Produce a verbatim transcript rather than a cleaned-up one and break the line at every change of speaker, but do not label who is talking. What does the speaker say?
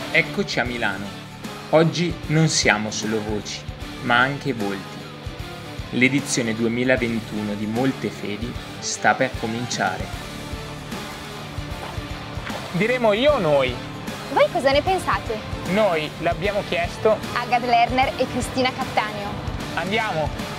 Eccoci a Milano. Oggi non siamo solo voci, ma anche volti. L'edizione duemilaventuno di Molte Fedi sta per cominciare.
Diremo io o noi?
Voi cosa ne pensate?
Noi l'abbiamo chiesto
a Gad Lerner e Cristina Cattaneo.
Andiamo!